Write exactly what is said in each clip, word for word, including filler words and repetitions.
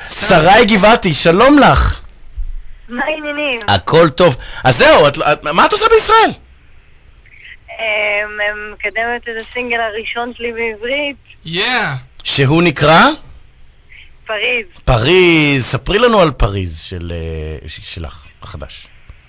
שרי גבעתי, שלום לך. מה העניינים? הכל טוב. אז זהו, את, את, מה את עושה בישראל? מקדמת את הסינגל הראשון שלי בעברית. יאה! שהוא נקרא? פריז. פריז, ספרי לנו על פריז של, שלך, החדש.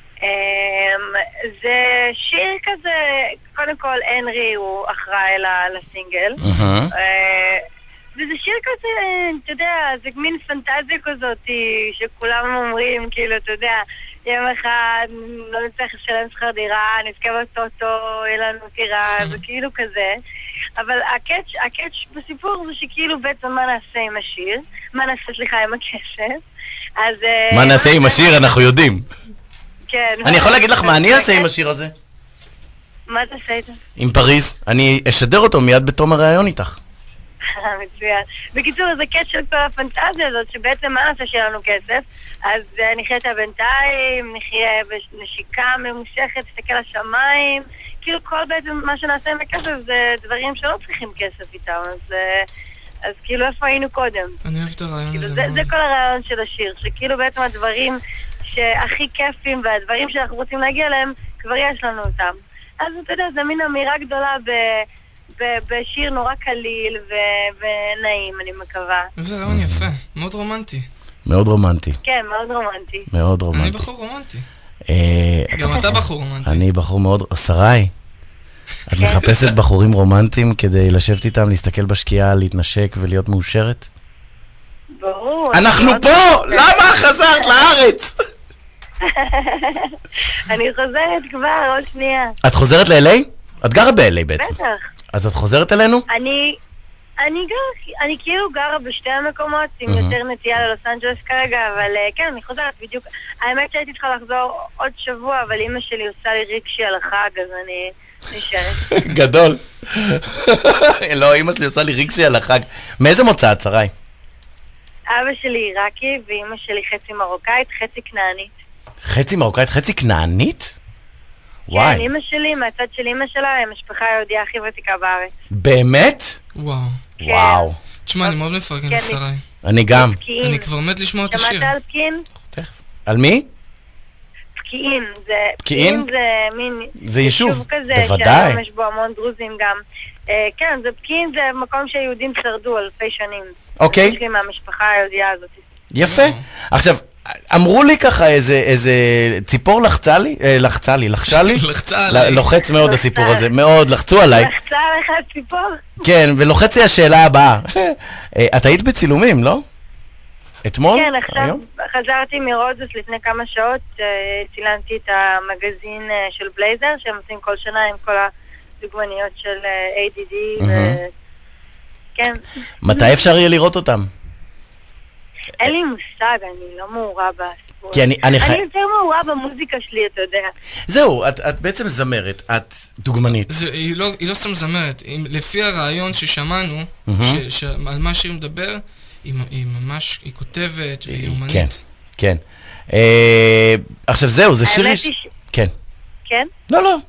זה שיר כזה, קודם כל הנרי הוא אחראי לסינגל. וזה שיר כזה, אתה יודע, זה מין פנטזיה כזאת שכולם אומרים, כאילו, אתה יודע, יום אחד לא נצטרך לשלם שכר דירה, נזכה בטוטו, יהיה לנו דירה, זה כאילו כזה. אבל הקאץ', הקאץ' בסיפור זה שכאילו בעצם מה נעשה עם השיר, מה נעשה, סליחה, עם הכסף. אז... מה נעשה עם השיר, אנחנו יודעים. כן. אני יכול להגיד לך מה אני אעשה עם השיר הזה? מה תעשה איתו? עם פריז. אני אשדר אותו מיד בתום הרעיון איתך. מצוין. בקיצור, זה קטע של כל הפנטזיה הזאת, שבעצם מה נעשה שיהיה לנו כסף, אז נחיה את הבינתיים, נחיה בנשיקה ממושכת, תסתכל לשמיים, כאילו כל בעצם מה שנעשה עם הכסף זה דברים שלא צריכים כסף איתם, אז, אז כאילו איפה היינו קודם? אני אוהב את הרעיון כאילו, הזה. זה, זה כל הרעיון של השיר, שכאילו בעצם הדברים שהכי כיפים והדברים שאנחנו רוצים להגיע אליהם, כבר יש לנו אותם. אז אתה יודע, זה מין אמירה גדולה ב... בשיר נורא קליל ונעים, אני מקווה. איזה רעיון יפה, מאוד רומנטי. מאוד רומנטי. כן, מאוד רומנטי. מאוד רומנטי. אני בחור רומנטי. גם אתה בחור רומנטי. אני בחור מאוד... שרי, את מחפשת בחורים רומנטיים כדי לשבת איתם, להסתכל בשקיעה, להתנשק ולהיות מאושרת? ברור. אנחנו פה! למה חזרת לארץ? אני חוזרת כבר, עוד שנייה. את חוזרת ל-אל איי? את גרה ב-אל איי בעצם. בטח. אז את חוזרת אלינו? אני, אני גר, אני כאילו גרה בשתי המקומות, עם יותר נטייה ללוס אנג'לס כרגע, אבל כן, אני חוזרת בדיוק. האמת שהייתי צריכה לחזור עוד שבוע, אבל אמא שלי עושה לי ריקשי על החג, אז אני נשארת. גדול. לא, אמא שלי עושה לי ריקשי על החג. מאיזה מוצא את, שרי? אבא שלי עיראקי, ואמא שלי חצי מרוקאית, חצי כנענית. חצי מרוקאית, חצי כנענית? וואי. כן, אמא שלי, מהצד של אמא שלה, היא המשפחה היהודיה הכי ותיקה בארץ. באמת? וואו. וואו. תשמע, אני מאוד מפרגן לשרי. אני גם. אני כבר מת לשמוע את השיר. שמעת על פקיעין? על מי? פקיעין. פקיעין? זה מין... זה יישוב, בוודאי. שהיום יש בו המון דרוזים גם. כן, זה פקיעין, זה מקום שהיהודים שרדו אלפי שנים. אוקיי. יש לי מהמשפחה היהודיה הזאת. יפה. עכשיו... אמרו לי ככה איזה, איזה ציפור לחצה לי, אה, לחצה לי, לחשה לי? לחצה עליי. לוחץ מאוד הסיפור הזה, מאוד, לחצו עליי. לחצה לך ציפור? כן, ולוחץ לי השאלה הבאה. את היית בצילומים, לא? אתמול? כן, עכשיו חזרתי מרודוס לפני כמה שעות, צילמתי את המגזין של בלייזר, שהם עושים כל שנה עם כל הדוגמניות של איי די די, כן. מתי אפשר יהיה לראות אותם? אין לי מושג, אני לא מעורה בסיפור. כי אני... אני יותר מעורה במוזיקה שלי, אתה יודע. זהו, את בעצם זמרת, את דוגמנית. היא לא סתם זמרת, לפי הרעיון ששמענו, על מה שהיא מדבר, היא ממש, היא כותבת והיא אומנית. כן, כן. עכשיו זהו, זה שיר... כן. כן? לא, לא.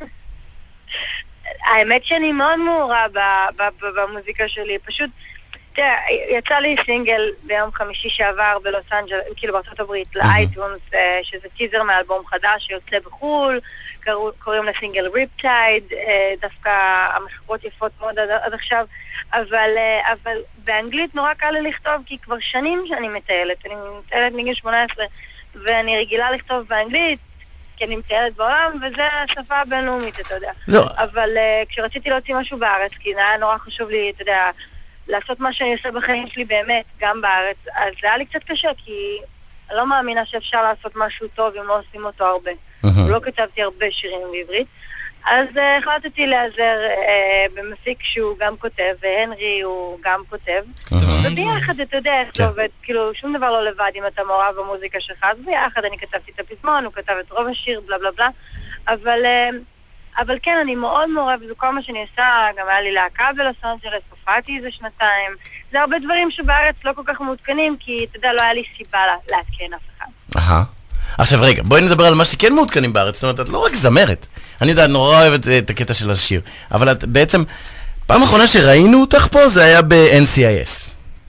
האמת שאני מאוד מעורה במוזיקה שלי, פשוט... תראה, יצא לי סינגל ביום חמישי שעבר בלוס אנג'לס, כאילו בארצות הברית, לאייטונס, שזה טיזר מאלבום חדש שיוצא בחול, קוראים לסינגל ריפטייד, דווקא המחברות יפות מאוד עד עכשיו, אבל באנגלית נורא קל לי לכתוב, כי כבר שנים שאני מטיילת, אני מטיילת מגיל שמונה עשרה, ואני רגילה לכתוב באנגלית, כי אני מטיילת בעולם, וזה השפה הבינלאומית, אתה יודע. אבל כשרציתי להוציא משהו בארץ, כי היה נורא חשוב לי, אתה יודע, לעשות מה שאני עושה בחיים שלי באמת, גם בארץ, אז זה היה לי קצת קשה, כי אני לא מאמינה שאפשר לעשות משהו טוב אם לא עושים אותו הרבה. לא כתבתי הרבה שירים בעברית, אז החלטתי להיעזר במפיק שהוא גם כותב, והנרי הוא גם כותב, וביחד אתה יודע איך זה עובד, כאילו שום דבר לא לבד אם אתה מעורב במוזיקה שלך, אז ביחד אני כתבתי את הפזמון, הוא כתב את רוב השיר, בלה בלה בלה, אבל... אבל כן, אני מאוד מעורב, זה כל מה שאני עושה, גם היה לי להקה בלוס אנג'לס, הופעתי איזה שנתיים. זה הרבה דברים שבארץ לא כל כך מעודכנים, כי אתה יודע, לא היה לי סיבה להתקן אף אחד. אהה. עכשיו רגע, בואי נדבר על מה שכן מעודכנים בארץ, זאת אומרת, את לא רק זמרת. אני יודע, נורא אוהבת את הקטע של השיר, אבל את בעצם, פעם האחרונה שראינו אותך פה, זה היה ב-אן סי איי אס.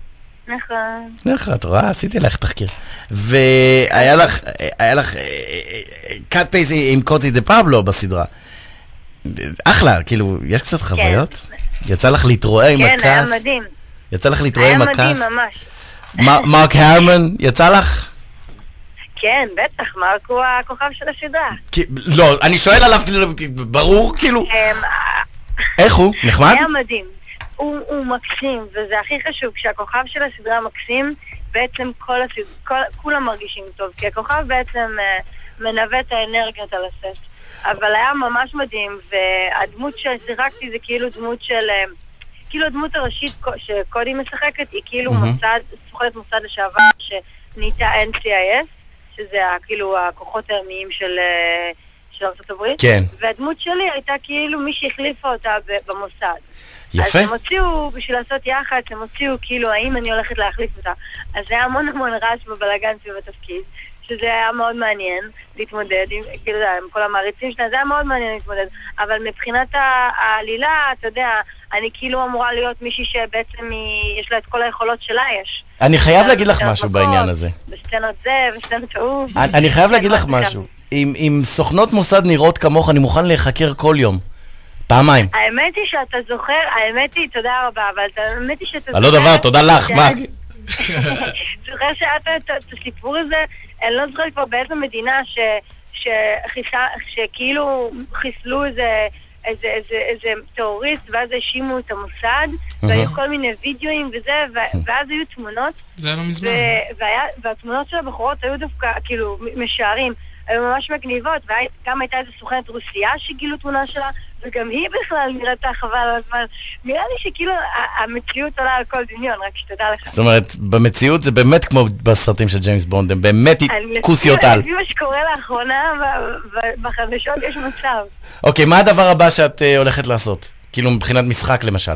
נכון. נכון, את רואה? עשיתי לך תחקיר. והיה לך, היה לך קאט פייס עם קוטי דה פבלו בסדרה. אחלה, כאילו, יש קצת חוויות? יצא לך להתרועע עם הקאסט? כן, היה מדהים. יצא לך להתרועע עם הקאסט? היה מדהים ממש. מרק הרמן, יצא לך? כן, בטח, מרק הוא הכוכב של הסדרה. לא, אני שואל עליו, ברור, כאילו. איך הוא? נחמד? היה מדהים. הוא, הוא מקסים, וזה הכי חשוב, כשהכוכב של הסדרה מקסים, בעצם כל הסדרה, כל, כולם מרגישים טוב, כי הכוכב בעצם uh, מנווט את האנרגיות על הסט. אבל היה ממש מדהים, והדמות ששיחקתי זה כאילו דמות של, uh, כאילו הדמות הראשית שקודי משחקת, היא כאילו mm-hmm. מוסד, סוכנת מוסד לשעבר שנהייתה אן סי איי אס, שזה כאילו הכוחות הימיים של... Uh, של ארצות הברית. כן. והדמות שלי הייתה כאילו מי שהחליפה אותה במוסד. יפה. אז הם הוציאו, בשביל לעשות יחד, הם הוציאו כאילו האם אני הולכת להחליף אותה. אז זה היה המון המון רעש בבלגן סביב התפקיד, שזה היה מאוד מעניין להתמודד עם, כאילו, עם כל המעריצים שלה, זה היה מאוד מעניין להתמודד. אבל מבחינת העלילה, אתה יודע, אני כאילו אמורה להיות מישהי שבעצם היא, יש לה את כל היכולות שלה יש. אני חייב להגיד לך משהו בעניין הזה. בסצנות זה, בסצנות ההוא. אני חייב להגיד לך משהו. אם סוכנות מוסד נראות כמוך, אני מוכן להיחקר כל יום. פעמיים. האמת היא שאתה זוכר, האמת היא, תודה רבה, אבל האמת היא שאתה זוכר... לא דבר, תודה לך, מה? זוכר שאת את הסיפור הזה, אני לא זוכר כבר באיזו מדינה שכאילו חיסלו איזה... איזה, איזה, איזה טרוריסט, ואז האשימו את המוסד, והיו כל מיני וידאוים וזה, ואז היו תמונות. זה היה לא מזמן. והתמונות של הבחורות היו דווקא, כאילו, משערים, היו ממש מגניבות, וגם הייתה איזו סוכנת רוסייה שגילו תמונה שלה, וגם היא בכלל נראתה חבל על הזמן. נראה לי שכאילו המציאות עולה על כל דמיון, רק שתדע לך. זאת אומרת, במציאות זה באמת כמו בסרטים של ג'יימס בונד, הם באמת כוסיות על. לפי מה שקורה לאחרונה, בחדשות יש מצב. אוקיי, מה הדבר הבא שאת הולכת לעשות? כאילו מבחינת משחק למשל.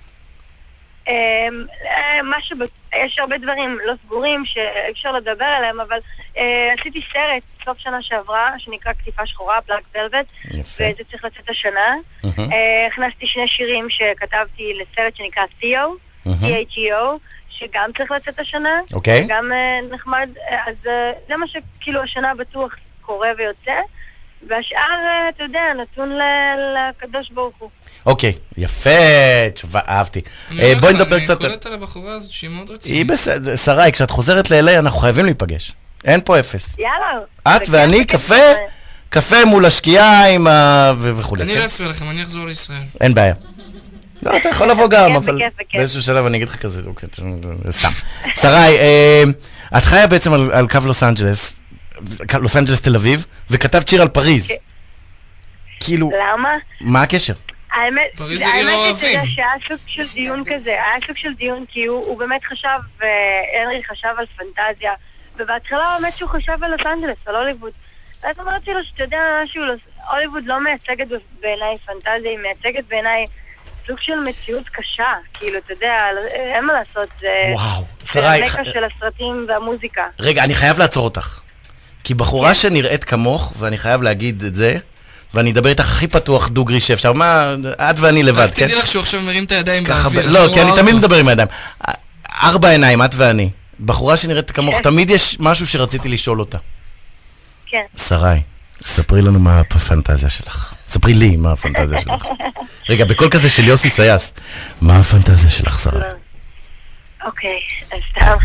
יש הרבה דברים לא סגורים שאפשר לדבר עליהם, אבל עשיתי סרט סוף שנה שעברה שנקרא כתיפה שחורה, בלק ולווט, וזה צריך לצאת השנה. הכנסתי שני שירים שכתבתי לסרט שנקרא תיאו, T-H-E-O, שגם צריך לצאת השנה, גם נחמד, אז זה מה שכאילו השנה בטוח קורה ויוצא, והשאר, אתה יודע, נתון לקדוש ברוך הוא. אוקיי, יפה, תשובה, אהבתי. בואי נדבר קצת... אני קולט על הבחורה הזאת שהיא מאוד רצינית. היא בסדר, שרי, כשאת חוזרת ל-אל איי אנחנו חייבים להיפגש. אין פה אפס. יאללה. את ואני, קפה, קפה מול השקיעה עם ה... וכו'. אני לא אפריע לכם, אני אחזור לישראל. אין בעיה. לא, אתה יכול לבוא גם, אבל באיזשהו שלב אני אגיד לך כזה, סתם. שרי, את חיה בעצם על קו לוס אנג'לס, לוס אנג'לס תל אביב, וכתבת שיר על פריז. כאילו... למה? מה הקשר? האמת, האמת היא שהיה סוג של דיון כזה, היה סוג של דיון כי הוא באמת חשב, הנרי חשב על פנטזיה, ובהתחלה האמת שהוא חשב על לוס אנג'לס, על הוליווד. ואז אמרתי לו שאתה יודע משהו, הוליווד לא מייצגת בעיניי פנטזיה, היא מייצגת בעיניי סוג של מציאות קשה, כאילו, אתה יודע, אין מה לעשות, זה המקה של הסרטים והמוזיקה. רגע, אני חייב לעצור אותך, כי בחורה שנראית כמוך, ואני חייב להגיד את זה, ואני אדבר איתך הכי פתוח דוגרי שאפשר, מה, את ואני לבד, כן? תדעי לך שהוא עכשיו מרים את הידיים באוויר. לא, כי אני תמיד מדבר עם הידיים. ארבע עיניים, את ואני. בחורה שנראית כמוך, תמיד יש משהו שרציתי לשאול אותה. כן. שרי, ספרי לנו מה הפנטזיה שלך. ספרי לי מה הפנטזיה שלך. רגע, בכל כזה של יוסי סייס, מה הפנטזיה שלך, שרי? אוקיי, אז סתם.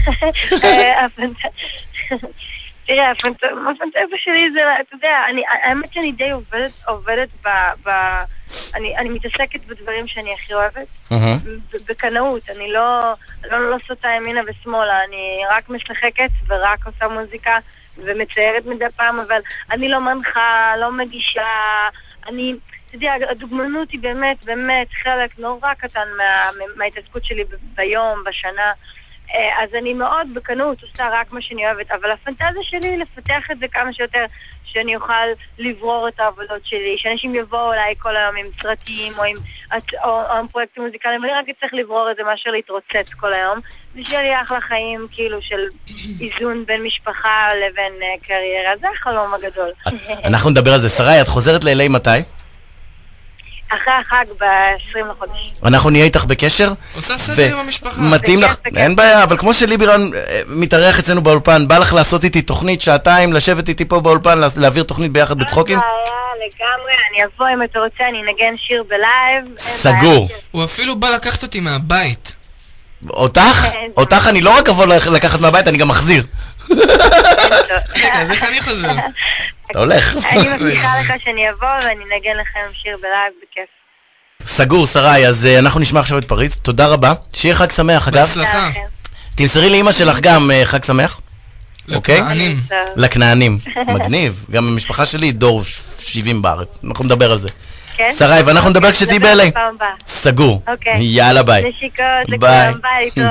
תראה, הפנטזיה שלי זה, אתה יודע, האמת שאני די עובדת ב... אני מתעסקת בדברים שאני הכי אוהבת, בקנאות, אני לא סוטה ימינה ושמאלה, אני רק משחקת ורק עושה מוזיקה ומציירת מדי פעם, אבל אני לא מנחה, לא מגישה, אני, אתה יודע, הדוגמנות היא באמת, באמת חלק נורא קטן מההתעסקות שלי ביום, בשנה, אז אני מאוד בקנות עושה רק מה שאני אוהבת, אבל הפנטזיה שלי לפתח את זה כמה שיותר, שאני אוכל לברור את העבודות שלי, שאנשים יבואו אליי כל היום עם סרטים או עם, או, או עם פרויקטים מוזיקליים, ואני רק צריך לברור את זה מאשר להתרוצץ כל היום, זה שיהיה לי אחלה חיים כאילו של איזון בין משפחה לבין uh, קריירה, זה החלום הגדול. אנחנו נדבר על זה. שרי, את חוזרת ל-אל איי מתי? אחרי החג ב-עשרים לחודש. אנחנו נהיה איתך בקשר. עושה סדר עם המשפחה. מתאים לך, אין בעיה, אבל כמו שליבירן מתארח אצלנו באולפן, בא לך לעשות איתי תוכנית שעתיים, לשבת איתי פה באולפן, להעביר תוכנית ביחד בצחוקים? אין בעיה, לגמרי, אני אבוא אם אתה רוצה, אני אנגן שיר בלייב. סגור. הוא אפילו בא לקחת אותי מהבית. אותך? אותך אני לא רק אבוא לקחת מהבית, אני גם מחזיר. רגע, אז איך אני חוזר? אתה הולך. אני מבטיחה לך שאני אבוא ואני אנגן לכם שיר בלייב בכיף. סגור, שרי, אז אנחנו נשמע עכשיו את פריז. תודה רבה. שיהיה חג שמח, אגב. בהצלחה. תמסרי לאמא שלך גם חג שמח. אוקיי? לכנענים. לכנענים. מגניב. גם המשפחה שלי דור שבעים בארץ. אנחנו נדבר על זה. כן? שרי, ואנחנו נדבר כשתהי ב-אל איי. בפעם הבאה. סגור. אוקיי. יאללה, ביי. נשיקות לכולם, ביי.